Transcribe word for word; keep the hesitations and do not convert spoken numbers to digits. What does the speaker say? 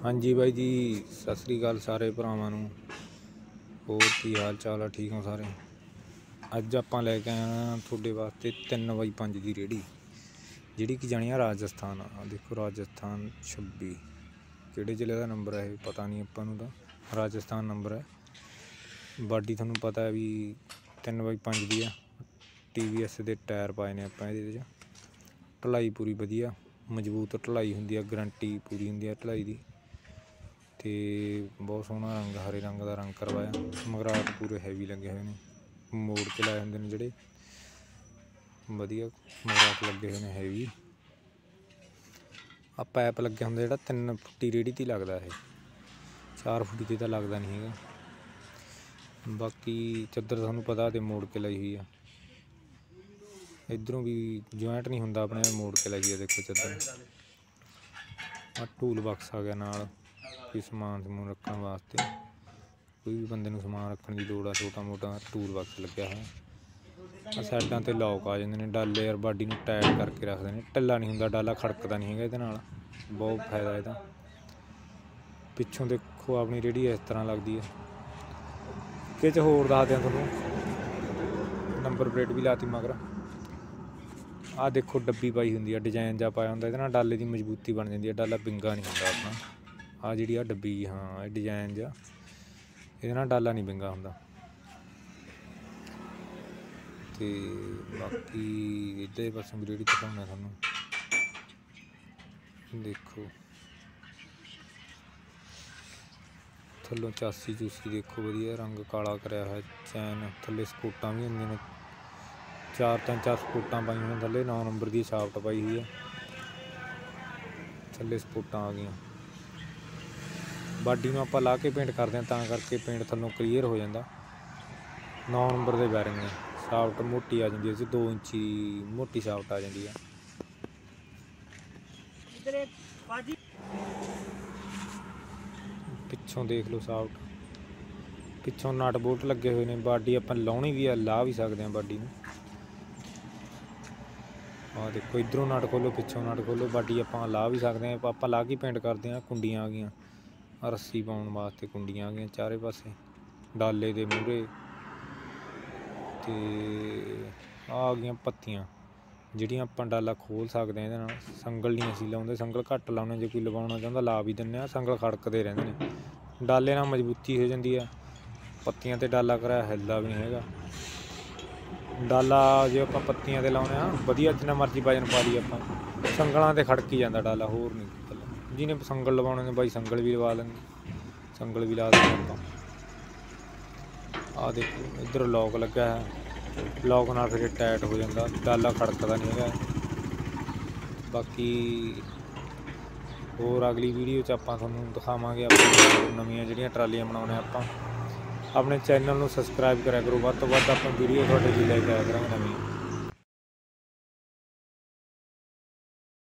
हाँ जी बाई जी, सत श्री अकाल सारे भरावां नूं। होर की हाल चाल है? ठीक हो सारे। अज आपां लैके आए हां तुहाडे वास्ते तीन बाई पंज की रेहड़ी, जिहड़ी कि जानी है राजस्थान। आ देखो राजस्थान छब्बी, किहड़े जिले का नंबर है पता नहीं आपां नूं, तां राजस्थान नंबर है। बाडी तुहानूं पता है भी तीन बाई पंज की है। टी वी एस के टायर पाए ने आपां इहदे च। ढलाई पूरी वधिया मजबूत ढलाई हुंदी है, गारंटी पूरी हुंदी है ढलाई दी। ते बहुत सोहना रंग, हरे रंग का रंग करवाया। मगराट पूरे हैवी लगे हुए हैं, मोड़ के लाए होंगे ने जिहड़े वधिया मगराट लगे हुए हैं हैवी। आ पैप लगे होंगे जिहड़ा तीन फुट्टी रेहड़ी ते लगदा है, चार फुट्टी ते तां लगदा नहीं हैगा। बाकी चद्दर तुहानूं पता ते मोड़ के लाई हुई है, इधरों भी ज्वाइंट नहीं हुंदा अपने, मोड़ के लाई है। देखो चद्दर आ टूल बक्स आ गया नाल, कोई समान समून रखने वास्ते, कोई भी बंदे नूं समान रखने की लोड़ आ छोटा मोटा टूल बक्स लग्या है। साइडां ते लॉक आ जांदे ने, डाले यार बाडी नूं टाइट करके रखदे ने, ढिल्ला नहीं हुंदा डाला, खड़कदा नहीं हैगा इहदे नाल, बहुत फायदा इहदा। पिछों देखो अपनी रेहड़ी इस तरह लगदी है। किश होर दसदे तुहानूं, नंबर प्लेट भी लाती मगर। आ देखो डब्बी पाई हुंदी है, डिजाइन जा पाया हुंदा, इहदे नाल डाले की मजबूती बन जांदी है, डाला बिंगा नहीं हुंदा अपना। आ जिहड़ी आ डब्बी, हाँ डिजाइन जा, इहदे नाल डाला नहीं बिंगा हुंदा। ते बाकी इधर पासों भी रेहड़ी दिखाउणा तुहानूं, देखो थल्लों चासी चूसी देखो वधिया रंग काला करिया है। चैन थल्ले स्पोर्टां भी हुंदियां ने, चार तीन चार स्पोर्टां पाई हुई थल्ले, नौ नंबर की छापट पाई हुई है, थल्ले स्पोर्टां आ गई। बाडी में आप ला के पेंट करते हैं, तां करके पेंट थल्लों क्लीयर हो जाता। नौ नंबर के बैरिंग ने, छापट मोटी आ जाती है, दो इंची मोटी छापट आ जाती है। पिछों देख लो छापट, पिछों नट बोल्ट लगे हुए हैं। बाडी आप लाउणी भी है, ला भी सकते हैं बाडी में। आ देखो इधरों नट खोलो, पिछों नट खोलो, बाडी आप ला भी सकते हैं, आप ला के पेंट करते हैं। कुंडियाँ आ गई, रस्सी पाउण वास्ते कुंडियाँ आ गई चारे पासे, डाले दे मूहरे ते आ गई पत्तियां, जिहड़ियां आपां डाला खोल सकते हैं। इहदे नाल संगल नहीं असीं लाउंदे, संगल घट्ट लाउने, जे कोई लवाउणा चाहुंदा ला भी दिंदे आ। संगल खड़कदे रहिंदे ने, डाले नाल मजबूती हो जाती है। पत्तियां ते डाला कराया हिलदा भी नहीं हैगा। डाला जे आपां पत्तियां ते लाउने आ वधिया, जिन्ना मर्जी वजन पा लईए आपां, संगलां ते खड़की जांदा डाला, होर नहीं। जिन्हें संगल लवाउणे ने बाई संगल भी लवा लेंगे, संगल भी ला देंगे आपां। आ देखो इधर लॉक लगा है, लॉक नाल फिर टाइट हो जाता, डाला खड़कदा नहीं है। बाकी होर अगली वीडियो च आपां तुहानूं दिखावांगे अपनी नवीं जिहड़ियां ट्रालियां बनाउने आपां। अपने चैनल नूं सबसक्राइब करा करो, वध तो वध आपां वीडियो तुहाडे लिए लैके आया करांगे नवीं।